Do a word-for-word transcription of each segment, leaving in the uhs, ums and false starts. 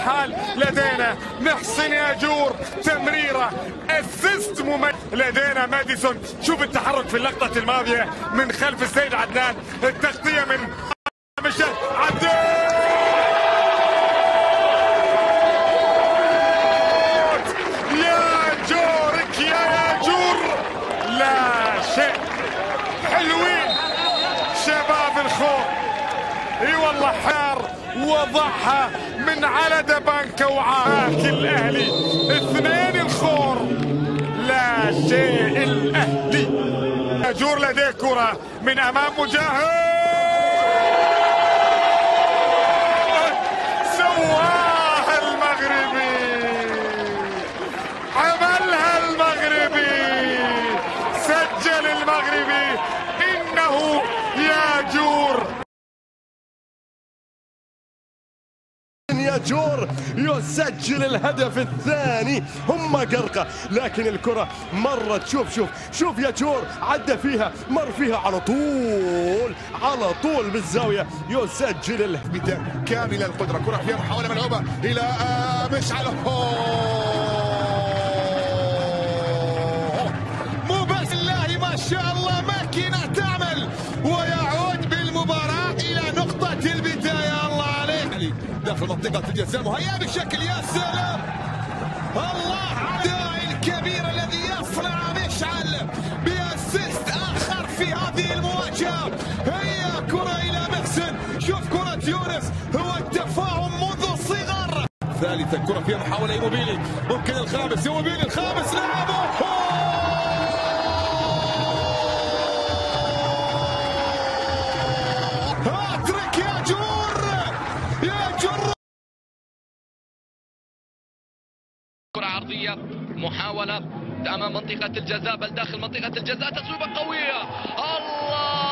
الحال لدينا محسن ياجور، تمريره اسيست مميز لدينا ماديسون. شوف التحرك في اللقطه الماضيه من خلف السيد عدنان، التغطيه من مشهد عدنان يا جورك يا ياجور. لا شيء حلوين شباب الخور، اي والله حار وضعها من على دبانكه وعاك الاهلي. اثنين الخور لا شيء الاهلي. ياجور لديه كره من امام مجاهد، سواها المغربي، عملها المغربي، سجل المغربي. انه ياجور. ياجور يسجل الهدف الثاني. هم قرقة لكن الكرة مرت. شوف شوف شوف ياجور عدى فيها، مر فيها على طول على طول بالزاوية، يسجل الهدف كامل القدرة. كرة فيها محاولة ملعوبة إلى مشعل، مو بس الله ما شاء الله ماكينة تعمل، ويعود بالمباراة إلى نقطة البداية. الله عليه داخل منطقة الجزاء مهيأ بشكل، يا سلام الله على الداعي الكبير الذي يصنع مشعل بأسيست آخر في هذه المواجهة. هي كرة إلى محسن، شوف كرة يونس، هو التفاهم منذ الصغر. ثالثا كرة فيها محاولة إيموبيلي، ممكن الخامس، إيموبيلي الخامس لعبه، هاتريك ياجور ياجور. كرة عرضية، محاولة أمام منطقة الجزاء بل داخل منطقة الجزاء، تصويبة قوية. الله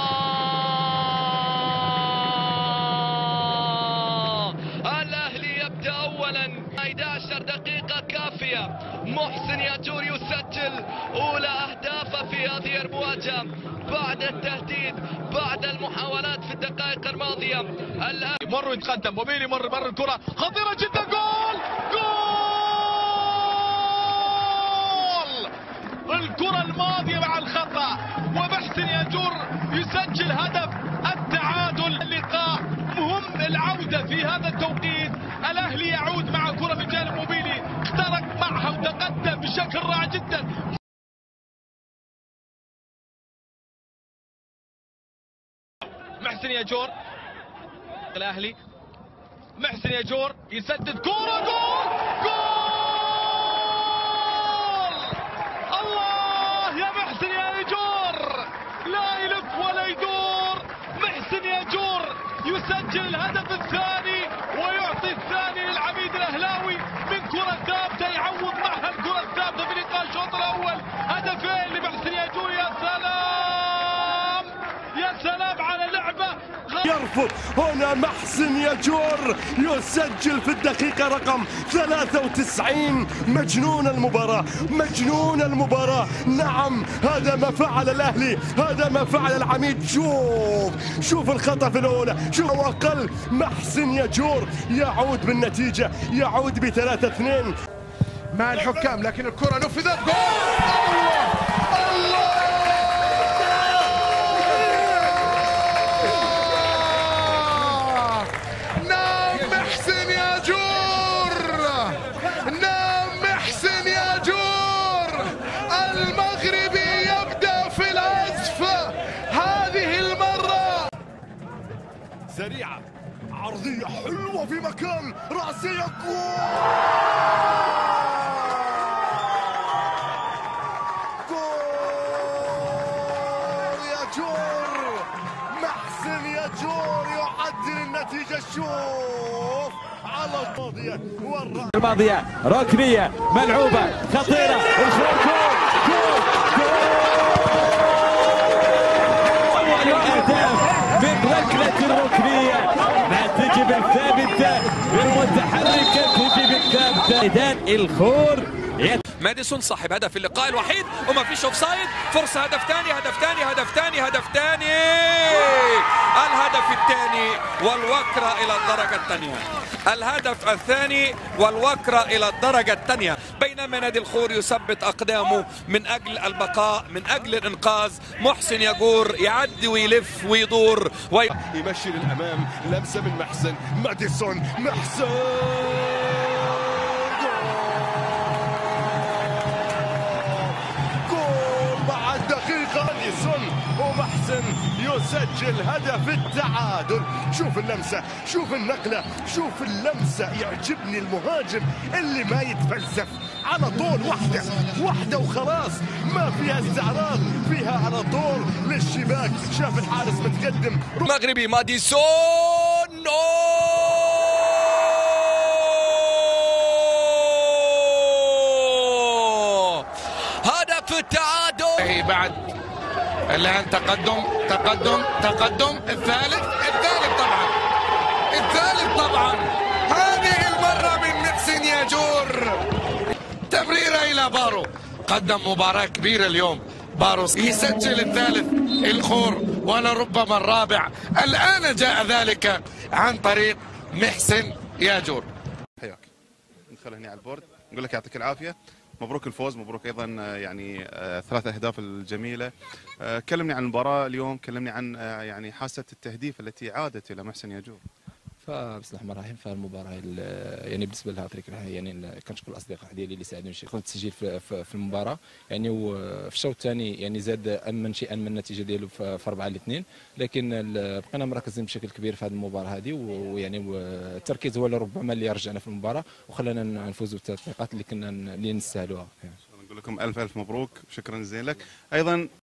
الأهلي يبدأ أولا، إحدى عشرة دقيقة كافية. محسن ياجور يسجل أولى أهدافه في هذه المواجهة بعد التهديد، بعد المحاولات في الدقائق الماضية. الآن مر يتقدم، موبيلي مر مر الكرة خطيرة جدا، جول جول. الكرة الماضية مع الخطأ، ومحسن ياجور يسجل هدف التعادل. اللقاء مهم العودة في هذا التوقيت. الأهلي يعود مع كرة من جانب موبيلي، اخترق معها وتقدم بشكل رائع جدا. محسن ياجور الأهلي، محسن ياجور يسدد كرة، جول جول. الله يا محسن ياجور، لا يلف ولا يدور. محسن ياجور يسجل الهدف الثاني ويعطي الثاني للعميد الأهلاوي من كرة ثابتة، يعوض معها الكرة الثابتة في لقاء الشوط الأول. هدفين لمحسن ياجور، يا سلام يا سلام على لعبة. يرفض هنا محسن ياجور يسجل في الدقيقة رقم ثلاثة وتسعين. مجنون المباراة، مجنون المباراة. نعم هذا ما فعل الأهلي، هذا ما فعل العميد. شوف شوف الخطف الأولى، شوف أقل. محسن ياجور يعود بالنتيجة، يعود بثلاثة اثنين مع الحكام، لكن الكرة نفذت، جول. الله الله سريعة، عرضية حلوة في مكان، رأسية، جول جول. ياجور، محسن ياجور يعدل النتيجة. شوف على الماضية والرأس الماضية ركنية ملعوبة خطيرة، الخير جول جول جول. أول الأهداف من ركلة الركنية، ما تجي بالثابتة بالمتحركة، تجي بالثابتة. إذن الخور ماديسون صاحب هدف اللقاء الوحيد وما فيش اوفسايد. فرصه هدف ثاني هدف ثاني هدف ثاني هدف ثاني الهدف الثاني والوكره الى الدرجه الثانيه. الهدف الثاني والوكره الى الدرجه الثانيه. بينما نادي الخور يثبت اقدامه من اجل البقاء من اجل الانقاذ. محسن ياجور يعدي ويلف ويدور وي... يمشي للامام. لمسه من محسن. ماديسون. محسن جول بعد دقيقه. ماديسون ومحسن يسجل هدف التعادل. شوف اللمسه شوف النقله شوف اللمسه. يعجبني المهاجم اللي ما يتفلسف على طول. واحده واحده وخلاص ما فيها استعراض فيها على طول للشباك. شاف الحارس متقدم. مغربي ماديسون هدف التعادل بعد الآن تقدم تقدم تقدم الثالث الثالث طبعا الثالث طبعا. هذه المرة من محسن ياجور. تمريرة إلى بارو. قدم مباراة كبيرة اليوم بارو يسجل الثالث الخور ولربما الرابع. الآن جاء ذلك عن طريق محسن ياجور. حياك ندخل هنا على البورد نقول لك يعطيك العافية. مبروك الفوز مبروك ايضا يعني ثلاث اهداف الجميله. كلمني عن المباراه اليوم كلمني عن يعني حاسه التهديف التي عادت الى محسن ياجور. فبسم الله الرحمن الرحيم. فالمباراه يعني بالنسبه لهاتريك يعني كنشكر الاصدقاء ديالي اللي ساعدوني في التسجيل في, في المباراه يعني. وفي الشوط الثاني يعني زاد امن شيئا من النتيجه ديالو في أربعة لاثنين. لكن بقينا مركزين بشكل كبير في هذه المباراه هذه ويعني التركيز هو اللي ربما اللي رجعنا في المباراه وخلانا نفوزوا بالثلاث نقاط اللي كنا اللي نستاهلوها. نقول لكم الف الف مبروك شكرا جزيلا لك ايضا.